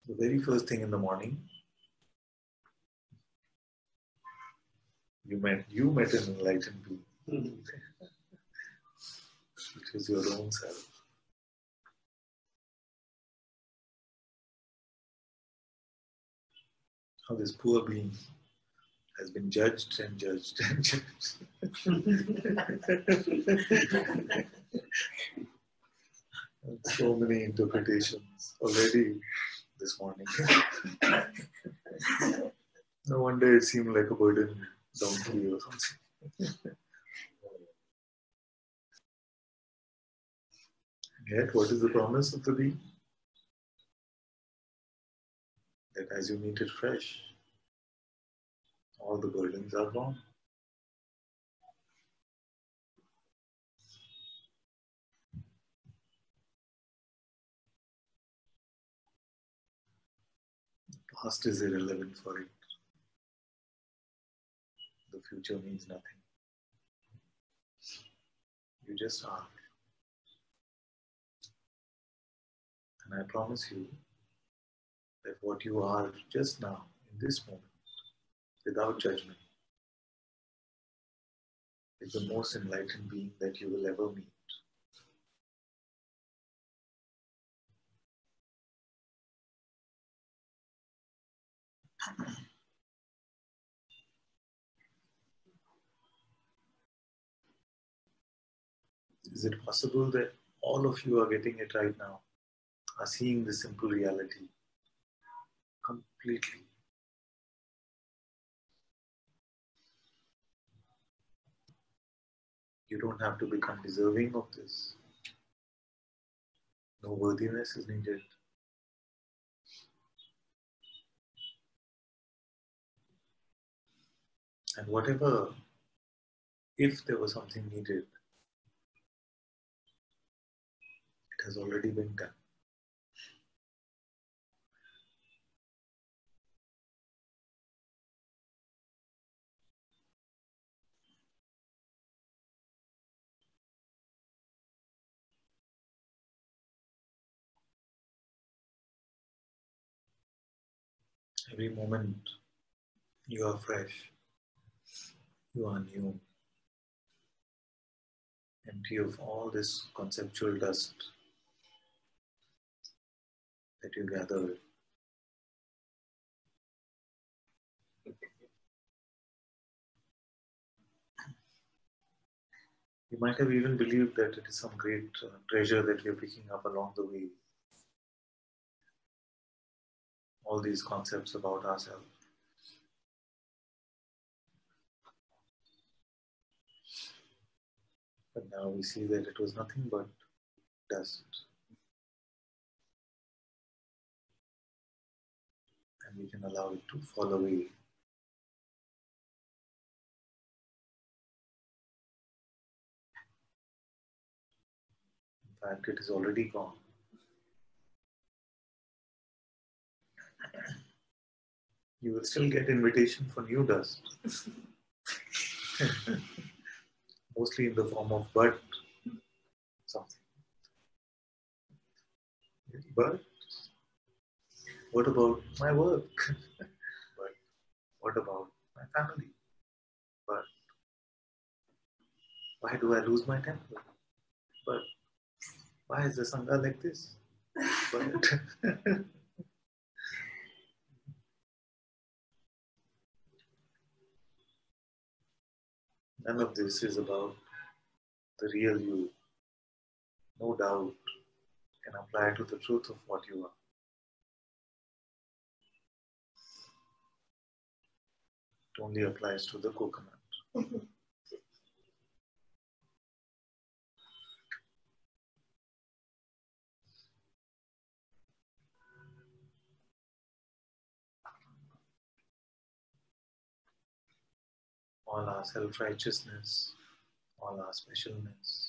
The very first thing in the morning, you met an enlightened being, which is your own self. Now this poor being has been judged and judged and judged. So many interpretations already this morning. No wonder it seemed like a burden donkey or something. Yet, what is the promise of the being? That as you meet it fresh, all the burdens are gone. The past is irrelevant for it. The future means nothing. You just are. And I promise you that what you are just now, in this moment, without judgment, is the most enlightened being that you will ever meet. Is it possible that all of you are getting it right now, are seeing the simple reality completely? You don't have to become deserving of this. No worthiness is needed. And whatever, if there was something needed, it has already been done. Every moment you are fresh, you are new, empty of all this conceptual dust that you gathered. You might have even believed that it is some great treasure that we are picking up along the way. All these concepts about ourselves. But now we see that it was nothing but dust. And we can allow it to fall away. In fact, it is already gone. You will still get invitation for new dust. Mostly in the form of but something. But what about my work? But what about my family? But why do I lose my temper? But why is the Sangha like this? But none of this is about the real you. No doubt can apply to the truth of what you are. It only applies to the coconut. All our self-righteousness, all our specialness,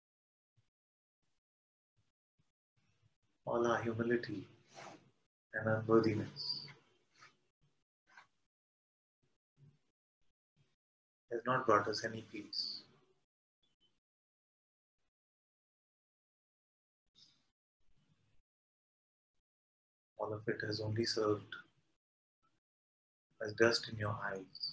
all our humility and unworthiness has not brought us any peace. All all of it has only served as dust in your eyes.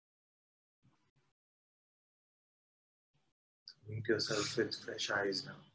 Meet yourself with fresh eyes now.